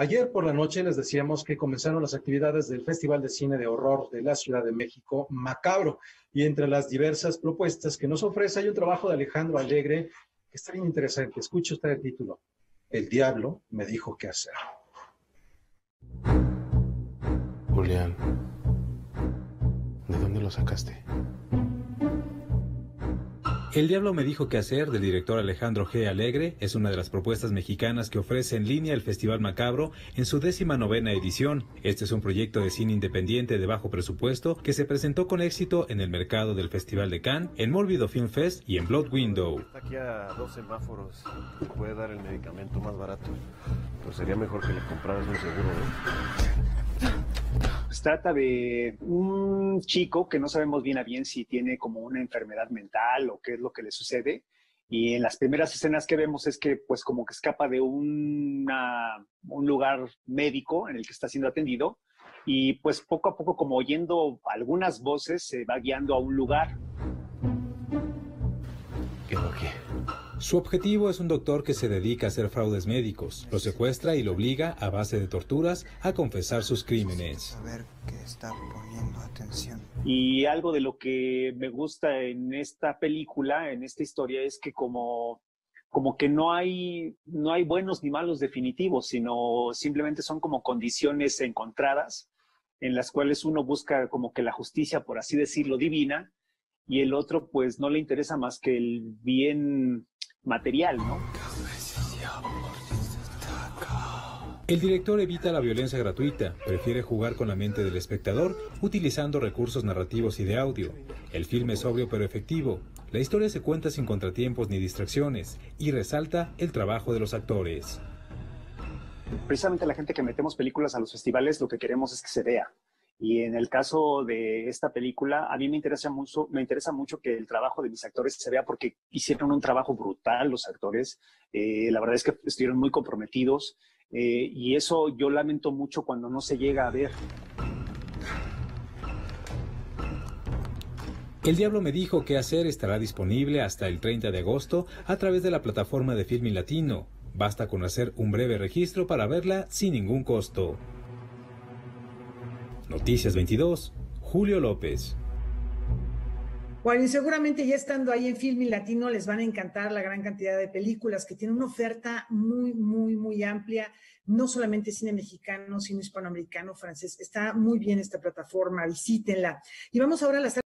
Ayer por la noche les decíamos que comenzaron las actividades del Festival de Cine de Horror de la Ciudad de México, Macabro, y entre las diversas propuestas que nos ofrece hay un trabajo de Alejandro Alegre que está bien interesante. Escuche usted el título. El diablo me dijo qué hacer. Julián, ¿de dónde lo sacaste? El diablo me dijo qué hacer, del director Alejandro G. Alegre, es una de las propuestas mexicanas que ofrece en línea el Festival Macabro en su 19ª edición. Este es un proyecto de cine independiente de bajo presupuesto que se presentó con éxito en el mercado del Festival de Cannes, en Mórbido Film Fest y en Blood Window. Está aquí a 2 semáforos, te puede dar el medicamento más barato, pero sería mejor que le compraras un seguro, Se trata de un chico que no sabemos bien a bien si tiene como una enfermedad mental o qué es lo que le sucede. Y en las primeras escenas que vemos es que pues como que escapa de un lugar médico en el que está siendo atendido y pues poco a poco como oyendo algunas voces se va guiando a un lugar. ¿Qué hago aquí? Su objetivo es un doctor que se dedica a hacer fraudes médicos. Lo secuestra y lo obliga, a base de torturas, a confesar sus crímenes. Saber que está poniendo atención. Y algo de lo que me gusta en esta película, en esta historia, es que como que no hay buenos ni malos definitivos, sino simplemente son como condiciones encontradas en las cuales uno busca como que la justicia, por así decirlo, divina, y el otro pues no le interesa más que el bien material, ¿no? El director evita la violencia gratuita, prefiere jugar con la mente del espectador utilizando recursos narrativos y de audio. El filme es sobrio pero efectivo. La historia se cuenta sin contratiempos ni distracciones y resalta el trabajo de los actores. Precisamente la gente que metemos películas a los festivales lo que queremos es que se vea. Y en el caso de esta película, a mí me interesa mucho que el trabajo de mis actores se vea porque hicieron un trabajo brutal los actores. La verdad es que estuvieron muy comprometidos y eso yo lamento mucho cuando no se llega a ver. El diablo me dijo qué hacer estará disponible hasta el 30 de agosto a través de la plataforma de Filmin Latino. Basta con hacer un breve registro para verla sin ningún costo. Noticias 22, Julio López. Bueno, y seguramente ya estando ahí en Filmin Latino les van a encantar la gran cantidad de películas que tienen una oferta muy, muy, muy amplia, no solamente cine mexicano, sino hispanoamericano, francés. Está muy bien esta plataforma, visítenla. Y vamos ahora a las